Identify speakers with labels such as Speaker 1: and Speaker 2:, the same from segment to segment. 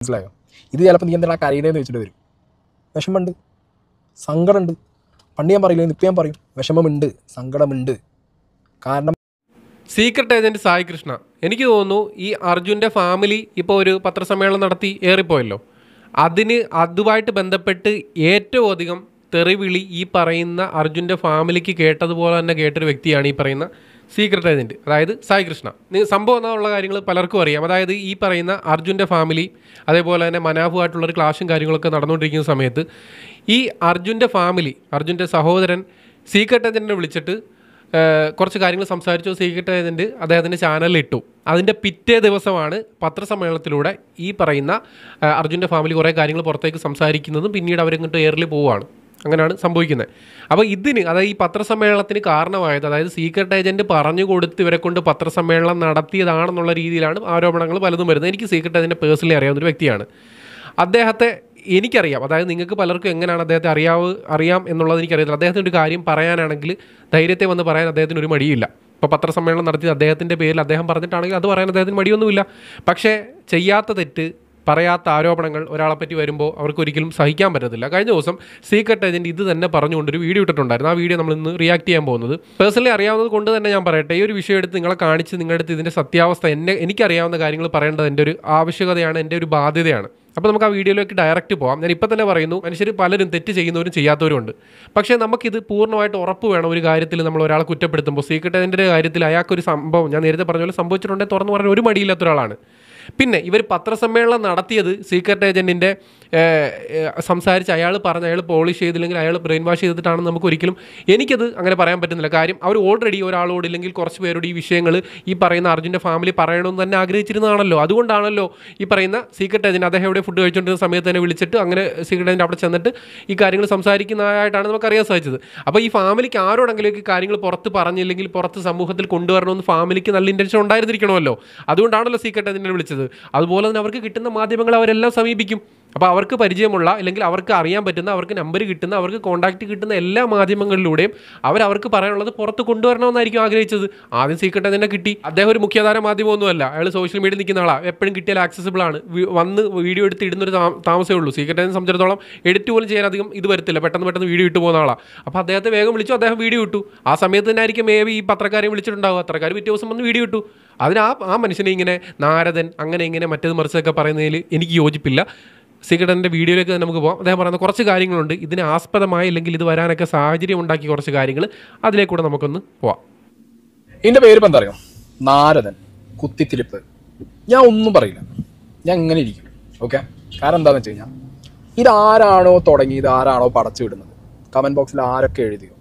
Speaker 1: മനസ്സിലായോ? ഇത് ചിലപ്പോൾ നീ എന്തെങ്കിലും കരയിലേന്ന് വെച്ചിട്ട് വരും. വിഷമമുണ്ട്, സങ്കടമുണ്ട്. പണ്ട് ഞാൻ പറയില്ല, ഇപ്പം ഞാൻ പറയും, വിഷമമുണ്ട്, സങ്കടമുണ്ട്. കാരണം
Speaker 2: സീക്രട്ട് ഏജൻറ്റ് സായി കൃഷ്ണ, എനിക്ക് തോന്നുന്നു ഈ അർജുൻ്റെ ഫാമിലി ഇപ്പോൾ ഒരു പത്രസമ്മേളനം നടത്തി ഏറിപ്പോയല്ലോ, അതുമായിട്ട് ബന്ധപ്പെട്ട് ഏറ്റവും അധികം തെറിവിളി ഈ പറയുന്ന അർജുൻ്റെ ഫാമിലിക്ക് കേട്ടതുപോലെ തന്നെ കേട്ടൊരു വ്യക്തിയാണ് ഈ പറയുന്ന സീക്രട്ട് ഏജൻറ്റ്, അതായത് സായി കൃഷ്ണ. സംഭവം എന്നുള്ള കാര്യങ്ങൾ പലർക്കും അറിയാം. അതായത് ഈ പറയുന്ന അർജുൻ്റെ ഫാമിലി അതേപോലെ തന്നെ മനാഫുമായിട്ടുള്ളൊരു ക്ലാഷും കാര്യങ്ങളൊക്കെ നടന്നുകൊണ്ടിരിക്കുന്ന സമയത്ത് ഈ അർജുൻ്റെ ഫാമിലി, അർജുൻ്റെ സഹോദരൻ സീക്രട്ട് ഏജൻറ്റിനെ വിളിച്ചിട്ട് കുറച്ച് കാര്യങ്ങൾ സംസാരിച്ചു. സീക്രട്ട് ഏജൻറ്റ് അദ്ദേഹത്തിൻ്റെ ചാനലിൽ ഇട്ടു. അതിൻ്റെ പിറ്റേ ദിവസമാണ് പത്രസമ്മേളനത്തിലൂടെ ഈ പറയുന്ന അർജുൻ്റെ ഫാമിലി കുറേ കാര്യങ്ങൾ പുറത്തേക്ക് സംസാരിക്കുന്നതും പിന്നീട് അവരിങ്ങോട്ട് എയറിൽ പോവുകയാണ്. അങ്ങനെയാണ് സംഭവിക്കുന്നത്. അപ്പോൾ അതായത് ഈ പത്രസമ്മേളനത്തിന് കാരണമായത്, അതായത് സീക്രട്ട് ഏജൻറ്റ് പറഞ്ഞു കൊടുത്ത് ഇവരെ കൊണ്ട് പത്രസമ്മേളനം നടത്തിയതാണെന്നുള്ള രീതിയിലാണ് ആരോപണങ്ങൾ പലതും വരുന്നത്. എനിക്ക് സീക്രട്ട് ഏജൻറ്റ് പേഴ്സണലി അറിയാവുന്നൊരു വ്യക്തിയാണ്. അദ്ദേഹത്തെ എനിക്കറിയാം. അതായത് നിങ്ങൾക്ക് പലർക്കും എങ്ങനെയാണ് അദ്ദേഹത്തെ അറിയാം എന്നുള്ളത് എനിക്കറിയത്തില്ല. അദ്ദേഹത്തിൻ്റെ ഒരു കാര്യം പറയാനാണെങ്കിൽ ധൈര്യത്തെ വന്ന് പറയാൻ അദ്ദേഹത്തിന് ഒരു മടിയില്ല. ഇപ്പോൾ പത്രസമ്മേളനം നടത്തിയത് അദ്ദേഹത്തിൻ്റെ പേരിൽ അദ്ദേഹം പറഞ്ഞിട്ടാണെങ്കിൽ അത് പറയാൻ അദ്ദേഹത്തിന് മടിയൊന്നുമില്ല. പക്ഷേ ചെയ്യാത്ത തെറ്റ്, പറയാത്ത ആരോപണങ്ങൾ ഒരാളെപ്പറ്റി വരുമ്പോൾ അവർക്ക് ഒരിക്കലും സഹിക്കാൻ പറ്റത്തില്ല. കഴിഞ്ഞ ദിവസം സീക്രട്ട് ഏജൻറ്റ് ഇത് തന്നെ പറഞ്ഞുകൊണ്ടൊരു വീഡിയോ ഇട്ടിട്ടുണ്ടായിരുന്നു. ആ വീഡിയോ നമ്മൾ ഇന്ന് റിയാക്ട് ചെയ്യാൻ പോകുന്നത്. പേഴ്സണലി അറിയാവുന്നത് കൊണ്ട് തന്നെ ഞാൻ പറയട്ടെ, ഈ ഒരു വിഷയം എടുത്ത് നിങ്ങളെ കാണിച്ച് നിങ്ങളുടെ അടുത്ത് ഇതിൻ്റെ സത്യാവസ്ഥ എനിക്കറിയാവുന്ന കാര്യങ്ങൾ പറയേണ്ടത് എൻ്റെ ഒരു ആവശ്യകതയാണ്, എൻ്റെ ഒരു ബാധ്യതയാണ്. അപ്പോൾ നമുക്ക് ആ വീഡിയോയിലേക്ക് ഡയറക്റ്റ് പോകാം. ഞാൻ ഇപ്പം തന്നെ പറയുന്നു, മനുഷ്യർ പലരും തെറ്റ് ചെയ്യുന്നവരും ചെയ്യാത്തവരും ഉണ്ട്. പക്ഷേ നമുക്കിത് പൂർണ്ണമായിട്ട് ഉറപ്പ് വേണം. ഒരു കാര്യത്തിൽ നമ്മൾ ഒരാളെ കുറ്റപ്പെടുത്തുമ്പോൾ, സീക്രട്ട് ഏജൻറ്റിൻ്റെ കാര്യത്തിൽ അയാൾക്കൊരു സംഭവം ഞാൻ നേരത്തെ പറഞ്ഞ പോലെ സംഭവിച്ചിട്ടുണ്ടെങ്കിൽ തുറന്നു പറയാൻ ഒരു മടിയില്ലാത്ത ഒരാളാണ്. പിന്നെ ഇവർ പത്രസമ്മേളനം നടത്തിയത് സീക്രട്ട് ഏജൻറ്റിൻ്റെ സംസാരിച്ച് അയാൾ പോളിഷ് ചെയ്തില്ലെങ്കിൽ അയാൾ ബ്രെയിൻ വാഷ് ചെയ്തിട്ടാണെന്ന് എനിക്കത് അങ്ങനെ പറയാൻ പറ്റുന്നില്ല. കാര്യം അവർ ഓൾറെഡി ഒരാളോട് ഇല്ലെങ്കിൽ കുറച്ച് പേരോട് ഈ വിഷയങ്ങൾ ഈ പറയുന്ന അർജുൻ്റെ ഫാമിലി പറയണമെന്ന് തന്നെ ആഗ്രഹിച്ചിരുന്നതാണല്ലോ. അതുകൊണ്ടാണല്ലോ ഈ പറയുന്ന സീക്രട്ട് ഏജൻറ്റ് അദ്ദേഹം എവിടെ ഫുഡ് കഴിച്ചുകൊണ്ടിരുന്ന സമയത്ത് തന്നെ വിളിച്ചിട്ട് അങ്ങനെ സീക്രട്ട് ഏജൻറ്റ് അവിടെ ചെന്നിട്ട് ഈ കാര്യങ്ങൾ സംസാരിക്കുന്നതായിട്ടാണ് നമുക്കറിയാൻ സാധിച്ചത്. അപ്പോൾ ഈ ഫാമിലിക്ക് ആരോടെങ്കിലും ഈ കാര്യങ്ങൾ പുറത്ത് പറഞ്ഞില്ലെങ്കിൽ പുറത്ത് സമൂഹത്തിൽ കൊണ്ടുവരണമെന്ന് ഫാമിലിക്ക് നല്ല ഇൻറ്റൻഷൻ ഉണ്ടായിരുന്നിരിക്കണമല്ലോ. അതുകൊണ്ടാണല്ലോ സീക്രട്ട് ഏജൻറ്റിനെ വിളിച്ചത്. അതുപോലെ തന്നെ അവർക്ക് കിട്ടുന്ന മാധ്യമങ്ങൾ അവരെല്ലാം സമീപിക്കും. അപ്പോൾ അവർക്ക് പരിചയമുള്ള, അല്ലെങ്കിൽ അവർക്ക് അറിയാൻ പറ്റുന്ന, അവർക്ക് നമ്പർ കിട്ടുന്ന, അവർക്ക് കോൺടാക്റ്റ് കിട്ടുന്ന എല്ലാ മാധ്യമങ്ങളിലൂടെയും അവർക്ക് പറയാനുള്ളത് പുറത്ത് കൊണ്ടുവരണമെന്നായിരിക്കും ആഗ്രഹിച്ചത്. ആദ്യം സീക്രട്ട് ഏജൻറ്റിനെ കിട്ടി. അദ്ദേഹം ഒരു മുഖ്യധാര മാധ്യമമൊന്നുമല്ല, അയാൾ സോഷ്യൽ മീഡിയയിൽ നിൽക്കുന്ന ആളാണ്. എപ്പോഴും കിട്ടിയാൽ ആക്സസിബിൾ ആണ്. വന്ന് വീഡിയോ എടുത്ത് ഇടുന്നൊരു താമസമേ ഉള്ളൂ. സീക്രട്ട് ഏജൻറ്റിനെ സംബന്ധിച്ചിടത്തോളം എഡിറ്റ് പോലും ചെയ്യാൻ അധികം ഇത് വരത്തില്ല, പെട്ടെന്ന് വീഡിയോ ഇട്ട് പോകുന്ന ആളാണ്. അപ്പോൾ അദ്ദേഹത്തെ വേഗം വിളിച്ചു, അദ്ദേഹം വീഡിയോ ഇട്ടു. ആ സമയത്ത് തന്നെ ആയിരിക്കും ഈ പത്രക്കാരെ വിളിച്ചിട്ടുണ്ടാവുക. പത്രക്കാർ പിറ്റേ ദിവസം വന്ന് വീഡിയോ ഇട്ടു. അതിന് ആ മനുഷ്യനെ ഇങ്ങനെ നാരദൻ അങ്ങനെ ഇങ്ങനെ മറ്റേത് മറിച്ചതൊക്കെ പറയുന്നതിൽ എനിക്ക് യോജിപ്പില്ല. സീക്രട്ടിൻ്റെ വീഡിയോയിലേക്ക് തന്നെ നമുക്ക് പോകാം. അദ്ദേഹം പറയുന്ന കുറച്ച് കാര്യങ്ങളുണ്ട്, ഇതിന് ആസ്പദമായി അല്ലെങ്കിൽ ഇത് വരാനൊക്കെ സാഹചര്യം ഉണ്ടാക്കി കുറച്ച് കാര്യങ്ങൾ, അതിലേക്കൂടെ നമുക്കൊന്ന് പോവാം.
Speaker 1: ഇതിൻ്റെ പേര് ഇപ്പം എന്താ അറിയോ? നാരദൻ, കുത്തിത്തിരിപ്പ്. ഞാൻ ഒന്നും പറയില്ല, ഞാൻ ഇങ്ങനെ ഇരിക്കും. ഓക്കെ, കാരണം എന്താണെന്ന് വെച്ച് കഴിഞ്ഞാൽ ഇതാരാണോ തുടങ്ങിയത്, ആരാണോ പടച്ചു വിടുന്നത്, കമൻറ്റ് ബോക്സിൽ ആരൊക്കെ എഴുതിയോ,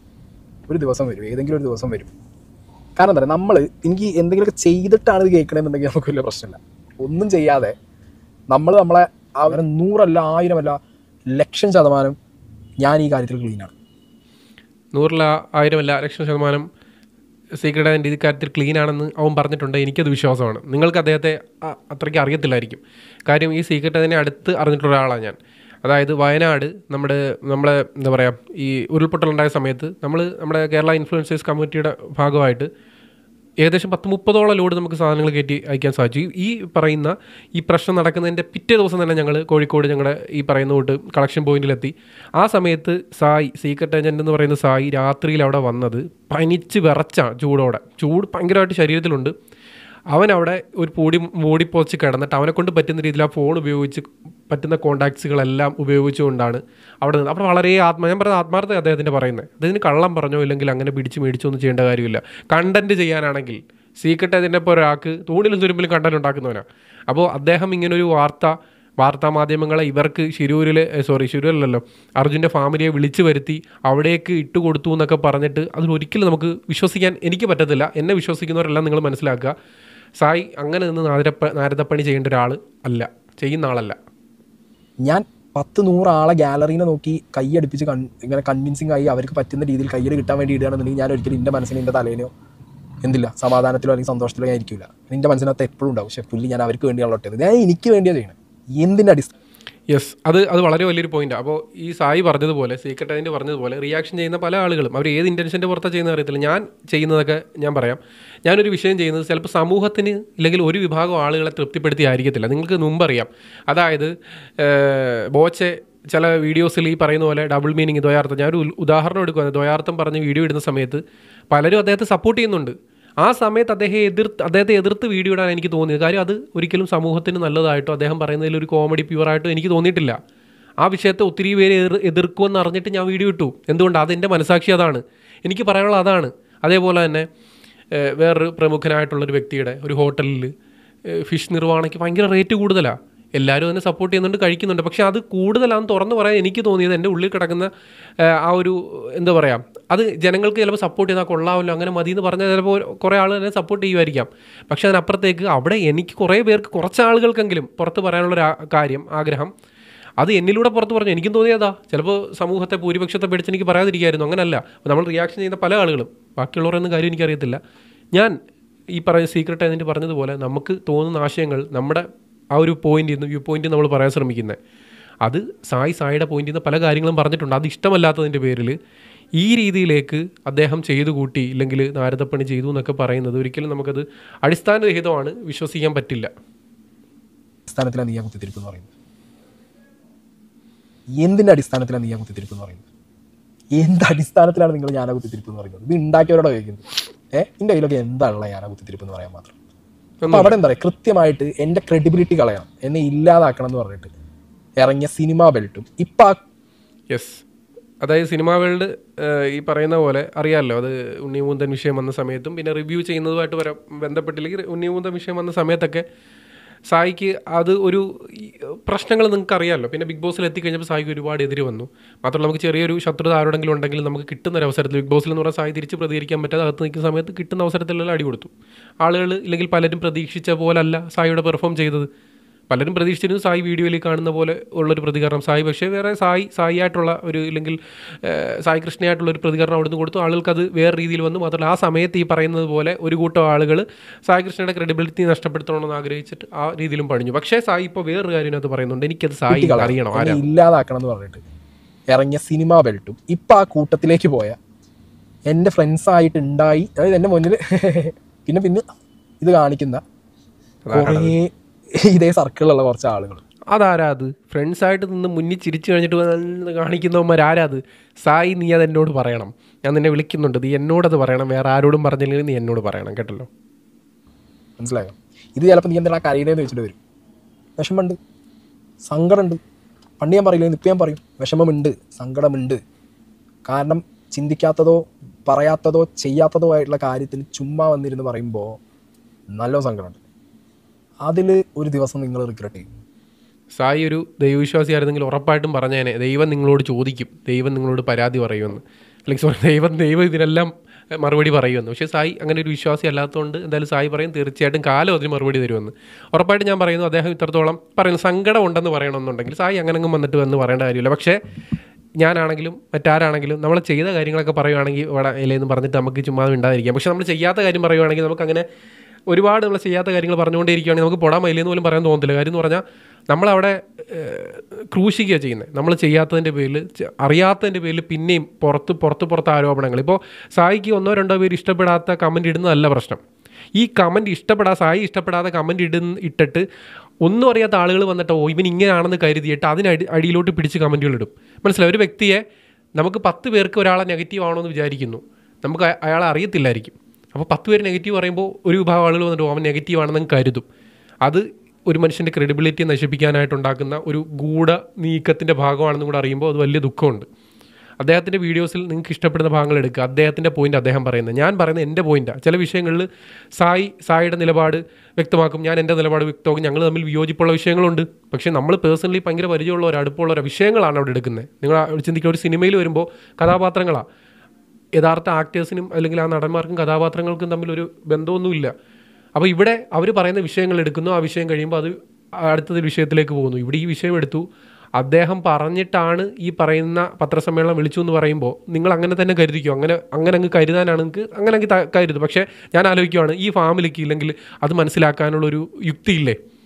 Speaker 1: ഒരു ദിവസം വരും, ഏതെങ്കിലും ഒരു ദിവസം വരും. കാരണം എന്താ പറയുക, എനിക്ക് എന്തെങ്കിലുമൊക്കെ ചെയ്തിട്ടാണ് ഇത് കേൾക്കണമെന്നുണ്ടെങ്കിൽ നമുക്ക് വലിയ പ്രശ്നമില്ല. ഒന്നും ചെയ്യാതെ നമ്മളെ അവരെ 100 അല്ല 1000 അല്ല 1,00,000% ഞാൻ ഈ കാര്യത്തിൽ ക്ലീനാണ്.
Speaker 2: 100 അല്ല 1000 അല്ല 1,00,000% സീക്രട്ട് ഏജൻറ്റ് ഈ കാര്യത്തിൽ ക്ലീൻ ആണെന്ന് അവൻ പറഞ്ഞിട്ടുണ്ട്. എനിക്കത് വിശ്വാസമാണ്. നിങ്ങൾക്ക് അദ്ദേഹത്തെ അത്രയ്ക്ക് അറിയത്തില്ലായിരിക്കും. കാര്യം ഈ സീക്രട്ട് ഏജൻറ്റിനെ അടുത്ത് അറിഞ്ഞിട്ടുള്ള ഒരാളാണ് ഞാൻ. അതായത് വയനാട് നമ്മളെ എന്താ പറയുക, ഈ ഉരുൾപൊട്ടലുണ്ടായ സമയത്ത് നമ്മുടെ കേരള ഇൻഫ്ലുവൻസേഴ്സ് കമ്മിറ്റിയുടെ ഭാഗമായിട്ട് ഏകദേശം 10-30ഓളം ലോഡ് നമുക്ക് സാധനങ്ങൾ കയറ്റി അയക്കാൻ സാധിച്ചു. ഈ പറയുന്ന ഈ പ്രശ്നം നടക്കുന്നതിൻ്റെ പിറ്റേ ദിവസം തന്നെ ഞങ്ങൾ കോഴിക്കോട് ഞങ്ങളുടെ ഈ പറയുന്ന കൂട്ട് കളക്ഷൻ പോയിന്റിലെത്തി. ആ സമയത്ത് സീക്രട്ട് ഏജൻറ്റ് എന്ന് പറയുന്ന സായി രാത്രിയിൽ അവിടെ വന്നത് പനിച്ച് വിറച്ച ചൂട് ഭയങ്കരമായിട്ട് ശരീരത്തിലുണ്ട്. അവനവിടെ ഒരു മൂടിപ്പോച്ച് കിടന്നിട്ട് അവനെക്കൊണ്ട് പറ്റുന്ന രീതിയിൽ ആ ഫോൺ ഉപയോഗിച്ച് പറ്റുന്ന കോൺടാക്ട്സുകളെല്ലാം ഉപയോഗിച്ചുകൊണ്ടാണ് അവിടെ വളരെ ഞാൻ പറയുന്ന ആത്മാർത്ഥത അദ്ദേഹത്തിൻ്റെ പറയുന്നത്. അദ്ദേഹത്തിന് കള്ളം പറഞ്ഞോ ഇല്ലെങ്കിൽ അങ്ങനെ മേടിച്ചോ ഒന്നും ചെയ്യേണ്ട കാര്യമില്ല. കണ്ടൻറ്റ് ചെയ്യാനാണെങ്കിൽ സീക്രട്ട് ഏജൻറ്റിനെ ഇപ്പോൾ ഒരാൾക്ക് തൂണിലും തുരുമ്പിലും കണ്ടൻറ്റ് ഉണ്ടാക്കുന്നവനാണ്. അപ്പോൾ അദ്ദേഹം ഇങ്ങനൊരു വാർത്താ മാധ്യമങ്ങളെ ഇവർക്ക് ശിരൂരിലല്ലോ അർജുൻ്റെ ഫാമിലിയെ വിളിച്ചു വരുത്തി അവിടേക്ക് ഇട്ടുകൊടുത്തു എന്നൊക്കെ പറഞ്ഞിട്ട് അതിലൊരിക്കലും നമുക്ക് വിശ്വസിക്കാൻ എനിക്ക് പറ്റത്തില്ല. എന്നെ വിശ്വസിക്കുന്നവരെല്ലാം നിങ്ങൾ മനസ്സിലാക്കുക, സായി അങ്ങനെ നിന്ന് നാരദപ്പണി ചെയ്യുന്ന ആളല്ല.
Speaker 1: ഞാൻ 10-100 ആളെ ഗാലറീനെ നോക്കി കൈയടിപ്പിച്ച് ഇങ്ങനെ കൺവിൻസിങ് ആയി അവർക്ക് പറ്റുന്ന രീതിയിൽ കയ്യിൽ കിട്ടാൻ വേണ്ടി ഇടുകയാണെന്നുണ്ടെങ്കിൽ ഞാൻ ഒരിക്കലും എൻ്റെ മനസ്സിന് എൻ്റെ തലേനോ സമാധാനത്തിലോ അല്ലെങ്കിൽ സന്തോഷത്തിലോ ഞാൻ ഇരിക്കില്ല. എൻ്റെ മനസ്സിനകത്ത് എപ്പോഴും ഉണ്ടാവും, പക്ഷേ പുള്ളി ഞാൻ അവർക്ക് വേണ്ടിയാണ് ഒട്ടത്, ഞാൻ എനിക്ക് വേണ്ടിയാണ് ചെയ്യണം. എന്തിൻ്റെ അടിസ്ഥാനം?
Speaker 2: യെസ്, അത് വളരെ വലിയൊരു പോയിന്റാണ്. അപ്പോൾ ഈ സായി പറഞ്ഞതുപോലെ, സീക്രട്ട് ഏജൻറ്റ് പറഞ്ഞതുപോലെ റിയാക്ഷൻ ചെയ്യുന്ന പല ആളുകളും അവർ ഏത് ഇൻറ്റൻഷൻ്റെ പുറത്താണ് ചെയ്യുന്നത് അറിയത്തില്ല. ഞാൻ ചെയ്യുന്നതൊക്കെ ഞാൻ പറയാം. ഞാനൊരു വിഷയം ചെയ്യുന്നത് ചിലപ്പോൾ സമൂഹത്തിന് ഇല്ലെങ്കിൽ ഒരു വിഭാഗം ആളുകളെ തൃപ്തിപ്പെടുത്തി ആയിരിക്കത്തില്ല. നിങ്ങൾക്ക് മുമ്പറിയാം. അതായത് ബോച്ചെ ചില വീഡിയോസിൽ ഈ പറയുന്ന പോലെ ഡബിൾ മീനിങ് ദ്വയാർത്ഥം, ഞാനൊരു ഉദാഹരണം എടുക്കുകയാണ്. ദ്വയാർത്ഥം പറഞ്ഞ് വീഡിയോ ഇടുന്ന സമയത്ത് പലരും അദ്ദേഹത്തെ സപ്പോർട്ട് ചെയ്യുന്നുണ്ട്. ആ സമയത്ത് അദ്ദേഹത്തെ എതിർത്ത് വീഡിയോ ഇടാൻ എനിക്ക് തോന്നിയത്. കാര്യം അത് ഒരിക്കലും സമൂഹത്തിന് നല്ലതായിട്ടോ അദ്ദേഹം പറയുന്നതിൽ ഒരു കോമഡി പ്യുവറായിട്ടോ എനിക്ക് തോന്നിയിട്ടില്ല. ആ വിഷയത്തെ ഒത്തിരി പേര് എതിർക്കുമെന്ന് അറിഞ്ഞിട്ട് ഞാൻ വീഡിയോ ഇട്ടു. എന്തുകൊണ്ട്? അതെൻ്റെ മനസാക്ഷി അതാണ്, എനിക്ക് പറയാനുള്ളത് അതാണ്. അതേപോലെ തന്നെ വേറൊരു പ്രമുഖനായിട്ടുള്ളൊരു വ്യക്തിയുടെ ഒരു ഹോട്ടലിൽ ഫിഷ് നിർവ്വാണയ്ക്ക് ഭയങ്കര റേറ്റ് കൂടുതലാണ്. എല്ലാവരും അതിനെ സപ്പോർട്ട് ചെയ്യുന്നുണ്ട്, കഴിക്കുന്നുണ്ട്. പക്ഷേ അത് കൂടുതലാണെന്ന് തുറന്ന് പറയാൻ എനിക്ക് തോന്നിയത് എൻ്റെ ഉള്ളിൽ കിടക്കുന്ന ആ ഒരു എന്താ പറയുക, അത് ജനങ്ങൾക്ക് ചിലപ്പോൾ സപ്പോർട്ട് ചെയ്താൽ കൊള്ളാമല്ലോ, അങ്ങനെ മതി എന്ന് പറഞ്ഞാൽ ചിലപ്പോൾ കുറേ ആൾ തന്നെ സപ്പോർട്ട് ചെയ്യുമായിരിക്കാം. പക്ഷേ അതിനപ്പുറത്തേക്ക് അവിടെ എനിക്ക് കുറേ പേർക്ക്, കുറച്ച് ആളുകൾക്കെങ്കിലും പുറത്ത് പറയാനുള്ളൊരു കാര്യം, ആഗ്രഹം, അത് എന്നിലൂടെ പുറത്ത് പറഞ്ഞു. എനിക്കും തോന്നിയതാ. ചിലപ്പോൾ സമൂഹത്തെ ഭൂരിപക്ഷത്തെ പേടിച്ച് എനിക്ക് പറയാതിരിക്കുമായിരുന്നു. അങ്ങനല്ല, നമ്മൾ റിയാക്ഷൻ ചെയ്യുന്ന പല ആളുകളും, ബാക്കിയുള്ളവരൊന്നും കാര്യം എനിക്കറിയത്തില്ല. ഞാൻ ഈ പറയുന്ന സീക്രട്ട് ഏജൻറ്റ് പറഞ്ഞതുപോലെ നമുക്ക് തോന്നുന്ന ആശയങ്ങൾ നമ്മുടെ ആ ഒരു പോയിന്റിൽ നിന്ന്, വ്യൂ പോയിന്റിൽ നമ്മൾ പറയാൻ ശ്രമിക്കുന്നത്, അത് സായിയുടെ പോയിന്റിൽ നിന്ന് പല കാര്യങ്ങളും പറഞ്ഞിട്ടുണ്ട്. അത് ഇഷ്ടമല്ലാത്തതിൻ്റെ പേരിൽ ഈ രീതിയിലേക്ക് അദ്ദേഹം ചെയ്തു കൂട്ടി, ഇല്ലെങ്കിൽ നാരദപ്പണി ചെയ്തു എന്നൊക്കെ പറയുന്നത് ഒരിക്കലും നമുക്കത് അടിസ്ഥാനരഹിതമാണ്, വിശ്വസിക്കാൻ പറ്റില്ല.
Speaker 1: അടിസ്ഥാനത്തിലാണ് നീ ആ കുത്തിത്തിരിപ്പ് എന്ന് പറയുന്നത്? എന്തിൻ്റെ അടിസ്ഥാനത്തിലാണ് നീ ആ കുത്തിത്തിരിപ്പ് എന്ന് പറയുന്നത്? എന്ത് അടിസ്ഥാനത്തിലാണ് നിങ്ങൾ ഞാനാ കുത്തിത്തിരിപ്പ് എന്ന് പറയുന്നത്? ഇത് ഉണ്ടാക്കിയവരോട് ചോദിക്കുന്നത്. എൻ്റെ കയ്യിലൊക്കെ എന്താണുള്ള ഞാനാ കുത്തിത്തിരിപ്പ് എന്ന് പറയാൻ മാത്രം. അപ്പോൾ അവിടെ എന്താ പറയുക, കൃത്യമായിട്ട് എൻ്റെ ക്രെഡിബിലിറ്റി കളയണം, എന്നെ ഇല്ലാതാക്കണം എന്ന് പറഞ്ഞിട്ട് ഇറങ്ങിയ സിനിമ ബെൽറ്റും ഇപ്പം
Speaker 2: യെസ്, അതായത് സിനിമാ വേൾഡ് ഈ പറയുന്ന പോലെ അറിയാമല്ലോ, അത് ഉണ്ണിമൂന്തൻ വിഷയം വന്ന സമയത്തും പിന്നെ റിവ്യൂ ചെയ്യുന്നതുമായിട്ട് ബന്ധപ്പെട്ടില്ലെങ്കിൽ ഉണ്ണിമൂന്തൻ വിഷയം വന്ന സമയത്തൊക്കെ സായിക്ക് അത് ഒരു പ്രശ്നങ്ങൾ നിങ്ങൾക്ക് അറിയാമല്ലോ. പിന്നെ ബിഗ് ബോസിൽ എത്തിക്കഴിഞ്ഞപ്പോൾ സായിക്ക് ഒരുപാട് എതിര് വന്നു. മാത്രമല്ല നമുക്ക് ചെറിയൊരു ശത്രുത ആരോടെങ്കിലും ഉണ്ടെങ്കിൽ നമുക്ക് കിട്ടുന്ന ഒരു അവസരത്തിൽ, ബിഗ് ബോസിൽ എന്ന് പറഞ്ഞാൽ സായി തിരിച്ച് പ്രതികരിക്കാൻ പറ്റാതെ അകത്ത് നിൽക്കുന്ന സമയത്ത് കിട്ടുന്ന അവസരത്തിലെല്ലാം അടി കൊടുത്തു. ആളുകൾ ഇല്ലെങ്കിൽ പലരും പ്രതീക്ഷിച്ച പോലല്ല സായിയുടെ പെർഫോം ചെയ്തത്. പലരും പ്രതീക്ഷിച്ചിരുന്നു സായി വീഡിയോയിൽ കാണുന്ന പോലെ ഉള്ളൊരു പ്രതികരണം സായി, പക്ഷേ വേറെ സായിയായിട്ടുള്ള ഒരു, ഇല്ലെങ്കിൽ സായി കൃഷ്ണയായിട്ടുള്ള ഒരു പ്രതികരണം അവിടുന്ന് കൊടുത്തു. ആളുകൾക്ക് അത് വേറെ രീതിയിൽ വന്നു. മാത്രമല്ല ആ സമയത്ത് ഈ പറയുന്നത് പോലെ ഒരു കൂട്ടം ആളുകൾ സായി കൃഷ്ണയുടെ ക്രെഡിബിലിറ്റി നഷ്ടപ്പെടുത്തണമെന്ന് ആഗ്രഹിച്ചിട്ട് ആ രീതിയിലും പണിഞ്ഞു. പക്ഷേ സായി ഇപ്പോൾ വേറൊരു കാര്യം അത് പറയുന്നുണ്ട്, എനിക്കത് സായി അറിയണം,
Speaker 1: ഇല്ലാതാക്കണം എന്ന് പറഞ്ഞിട്ട് ഇറങ്ങിയ സിനിമ ബെൽറ്റും ഇപ്പം ആ കൂട്ടത്തിലേക്ക് പോയ എൻ്റെ ഫ്രണ്ട്സായിട്ടുണ്ടായി, അതായത് എൻ്റെ മുന്നിൽ പിന്നെ ഇത് കാണിക്കുന്ന കുറേ ഇതേ സർക്കിളിലുള്ള കുറച്ച് ആളുകൾ.
Speaker 2: അതാരാ അത്? ഫ്രണ്ട്സായിട്ട് നിന്ന് മുന്നിൽ ചിരിച്ചു കഴിഞ്ഞിട്ട് കാണിക്കുന്നവന്മാർ ആരാ അത്? സായി, നീ അത് എന്നോട് പറയണം. ഞാൻ നിന്നെ വിളിക്കുന്നുണ്ട്, നീ എന്നോടത് പറയണം. വേറെ ആരോടും പറഞ്ഞില്ലെങ്കിൽ നീ എന്നോട് പറയണം, കേട്ടല്ലോ?
Speaker 1: മനസ്സിലായോ? ഇത് ചിലപ്പോൾ നീ എന്താണ് കരയിലേന്ന് വെച്ചിട്ട് വരും. വിഷമമുണ്ട്, സങ്കടമുണ്ട്. പണ്ട് ഞാൻ പറയില്ല, ഇപ്പം ഞാൻ പറയും. വിഷമമുണ്ട്, സങ്കടമുണ്ട്. കാരണം ചിന്തിക്കാത്തതോ പറയാത്തതോ ചെയ്യാത്തതോ ആയിട്ടുള്ള കാര്യത്തിൽ ചുമ്മാ വന്നിരുന്ന് പറയുമ്പോൾ നല്ല സങ്കടമുണ്ട്. അതിൽ ഒരു ദിവസം നിങ്ങൾ റിഗ്രറ്റ് ചെയ്യും.
Speaker 2: സായി ഒരു ദൈവവിശ്വാസി ആയിരുന്നെങ്കിൽ ഉറപ്പായിട്ടും പറഞ്ഞേനെ, ദൈവം നിങ്ങളോട് ചോദിക്കും, ദൈവം നിങ്ങളോട് പരാതി പറയുമെന്ന്, അല്ലെങ്കിൽ ദൈവം ഇതിനെല്ലാം മറുപടി പറയുമെന്ന്. പക്ഷേ സായി അങ്ങനെ ഒരു വിശ്വാസി അല്ലാത്തതുകൊണ്ട് എന്തായാലും സായി പറയും തീർച്ചയായിട്ടും കാലം അതിന് മറുപടി തരുമെന്ന്. ഉറപ്പായിട്ടും ഞാൻ പറയുന്നു, അദ്ദേഹം ഇത്രത്തോളം പറയുന്നു സങ്കടം ഉണ്ടെന്ന് പറയണമെന്നുണ്ടെങ്കിൽ സായി അങ്ങനെങ്ങും വന്നിട്ട് വന്ന് പറയേണ്ട കാര്യമില്ല. പക്ഷേ ഞാനാണെങ്കിലും മറ്റാരാണെങ്കിലും നമ്മൾ ചെയ്ത കാര്യങ്ങളൊക്കെ പറയുകയാണെങ്കിൽ ഇവിടെ ഇല്ലെന്ന് പറഞ്ഞിട്ട് നമുക്ക് ചുമ്മാ ഉണ്ടായിരിക്കാം. പക്ഷേ നമ്മൾ ചെയ്യാത്ത കാര്യം പറയുകയാണെങ്കിൽ നമുക്കങ്ങനെ ഒരുപാട് നമ്മൾ ചെയ്യാത്ത കാര്യങ്ങൾ പറഞ്ഞുകൊണ്ടേയിരിക്കുകയാണെങ്കിൽ നമുക്ക് പൊടാൻ മയിലെന്ന് പോലും പറയാൻ തോന്നത്തില്ല. കാര്യം എന്ന് പറഞ്ഞാൽ നമ്മളവിടെ ക്രൂശിക്കുകയാണ് ചെയ്യുന്നത്. നമ്മൾ ചെയ്യാത്തതിൻ്റെ പേരിൽ, അറിയാത്തതിൻ്റെ പേരിൽ പിന്നെയും പുറത്ത് ആരോപണങ്ങൾ. ഇപ്പോൾ സായിക്ക് 1-2 പേര് ഇഷ്ടപ്പെടാത്ത കമൻറ്റ് ഇടുന്നതല്ല പ്രശ്നം. ഈ കമൻറ്റ് സായി ഇഷ്ടപ്പെടാതെ കമൻറ്റ് ഇട്ടിട്ട് ഒന്നും അറിയാത്ത ആളുകൾ വന്നിട്ട് ഇവൻ ഇങ്ങനെയാണെന്ന് കരുതിയിട്ട് അടിയിലോട്ട് പിടിച്ച് കമൻറ്റുകൾ ഇടും. മനസ്സിലായി? ഒരു വ്യക്തിയെ നമുക്ക് 10 പേർക്ക് ഒരാളെ നെഗറ്റീവ് ആണോയെന്ന് വിചാരിക്കുന്നു, നമുക്ക് അയാളെ അറിയത്തില്ലായിരിക്കും. അപ്പോൾ 10 പേര് നെഗറ്റീവ് പറയുമ്പോൾ ഒരു വിഭാഗം ആളുകൾ വന്നിട്ട് അവൻ നെഗറ്റീവ് ആണെന്ന് കരുതും. അത് ഒരു മനുഷ്യൻ്റെ ക്രെഡിബിലിറ്റി നശിപ്പിക്കാനായിട്ടുണ്ടാക്കുന്ന ഒരു ഗൂഢ നീക്കത്തിൻ്റെ ഭാഗമാണെന്നും കൂടെ അറിയുമ്പോൾ അത് വലിയ ദുഃഖമുണ്ട്. അദ്ദേഹത്തിൻ്റെ വീഡിയോസിൽ നിങ്ങൾക്ക് ഇഷ്ടപ്പെടുന്ന ഭാഗങ്ങൾ എടുക്കുക. അദ്ദേഹത്തിൻ്റെ പോയിൻ്റ് അദ്ദേഹം പറയുന്നത്, ഞാൻ പറയുന്നത് എൻ്റെ പോയിൻ്റാണ്. ചില വിഷയങ്ങളിൽ സായിയുടെ നിലപാട് വ്യക്തമാക്കും, ഞാൻ എൻ്റെ നിലപാട് വ്യക്തമാക്കും. ഞങ്ങൾ തമ്മിൽ വിയോജിപ്പുള്ള വിഷയങ്ങളുണ്ട്. പക്ഷേ നമ്മൾ പേഴ്സണലി ഭയങ്കര പരിചയമുള്ളവർ, അടുപ്പമുള്ളവർ, വിഷയങ്ങളാണ് അവിടെ എടുക്കുന്നത്. നിങ്ങൾ ചിന്തിക്കുക, ഒരു സിനിമയിൽ വരുമ്പോൾ കഥാപാത്രങ്ങളാണ്, യഥാർത്ഥ ആക്ടേഴ്സിനും അല്ലെങ്കിൽ ആ നടന്മാർക്കും കഥാപാത്രങ്ങൾക്കും തമ്മിലൊരു ബന്ധമൊന്നുമില്ല. അപ്പോൾ ഇവിടെ അവർ പറയുന്ന വിഷയങ്ങൾ എടുക്കുന്നു, ആ വിഷയം കഴിയുമ്പോൾ അത് അടുത്തൊരു വിഷയത്തിലേക്ക് പോകുന്നു. ഇവിടെ ഈ വിഷയം എടുത്തു, അദ്ദേഹം പറഞ്ഞിട്ടാണ് ഈ പറയുന്ന പത്രസമ്മേളനം വിളിച്ചു എന്ന് പറയുമ്പോൾ നിങ്ങൾ അങ്ങനെ തന്നെ കരുതിക്കോ. അങ്ങനെ അങ്ങ് കരുതാനാണ് നിങ്ങൾക്ക് അങ്ങനെ കരുതും. പക്ഷേ ഞാൻ ആലോചിക്കുവാണ്, ഈ ഫാമിലിക്ക് ഇല്ലെങ്കിൽ അത് മനസ്സിലാക്കാനുള്ളൊരു യുക്തിയില്ലേ?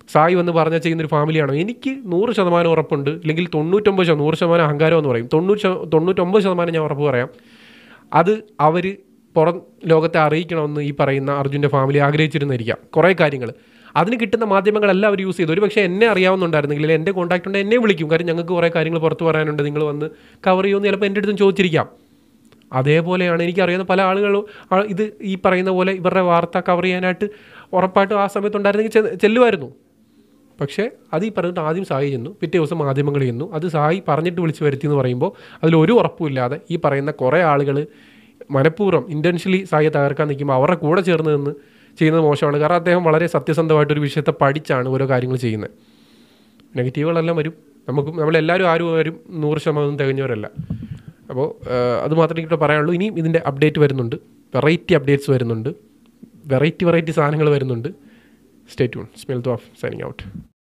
Speaker 2: സായി വന്ന് പറഞ്ഞാൽ ചെയ്യുന്നൊരു ഫാമിലിയാണോ? എനിക്ക് 100% ഉറപ്പുണ്ട്, അല്ലെങ്കിൽ 99% അഹങ്കാരം എന്ന് പറയും, 99% ഞാൻ ഉറപ്പ് പറയാം, അത് അവർ പുറം ലോകത്തെ അറിയിക്കണമെന്ന് ഈ പറയുന്ന അർജുൻ്റെ ഫാമിലി ആഗ്രഹിച്ചിരുന്നിരിക്കാം കുറേ കാര്യങ്ങൾ. അതിന് കിട്ടുന്ന മാധ്യമങ്ങളെല്ലാം അവർ യൂസ് ചെയ്തു. ഒരു പക്ഷേ എന്നെ അറിയാവുന്നുണ്ടായിരുന്നെങ്കിൽ, എൻ്റെ കോൺടാക്ട് ഉണ്ട്, എന്നെ വിളിക്കും, കാര്യം ഞങ്ങൾക്ക് കുറേ കാര്യങ്ങൾ പുറത്ത് പറയാനുണ്ട്, നിങ്ങൾ വന്ന് കവർ ചെയ്യുമെന്ന് ചിലപ്പോൾ എൻ്റെ അടുത്തും ചോദിച്ചിരിക്കാം. അതേപോലെയാണ് എനിക്കറിയുന്ന പല ആളുകളും ഇത് ഈ പറയുന്ന പോലെ ഇവരുടെ വാർത്ത കവർ ചെയ്യാനായിട്ട് ഉറപ്പായിട്ടും ആ സമയത്തുണ്ടായിരുന്നെങ്കിൽ ചെല്ലുമായിരുന്നു. പക്ഷേ അത് ഈ പറഞ്ഞിട്ട് ആദ്യം സായി ചെന്നു, പിറ്റേ ദിവസം മാധ്യമങ്ങൾ ചെന്നു, അത് സായി പറഞ്ഞിട്ട് വിളിച്ച് വരുത്തി എന്ന് പറയുമ്പോൾ അതിലൊരു ഉറപ്പുമില്ലാതെ ഈ പറയുന്ന കുറേ ആളുകൾ മനഃപൂർവ്വം ഇൻറ്റൻഷ്യലി സായിയെ തകർക്കാൻ നിൽക്കുമ്പോൾ അവരുടെ കൂടെ ചേർന്ന് നിന്ന് ചെയ്യുന്നത് മോശമാണ്. കാരണം അദ്ദേഹം വളരെ സത്യസന്ധമായിട്ടൊരു വിഷയത്തെ പഠിച്ചാണ് ഓരോ കാര്യങ്ങൾ ചെയ്യുന്നത്. നെഗറ്റീവുകളെല്ലാം വരും, നമ്മളെല്ലാവരും ആരും 100% തികഞ്ഞവരല്ല. അപ്പോൾ അത് മാത്രമേ എനിക്ക് പറയാനുള്ളൂ. ഇനിയും ഇതിൻ്റെ അപ്ഡേറ്റ് വരുന്നുണ്ട്, വെറൈറ്റി അപ്ഡേറ്റ്സ് വരുന്നുണ്ട്, വെറൈറ്റി സാധനങ്ങൾ വരുന്നുണ്ട്. Stay tune. Smell to of signing out.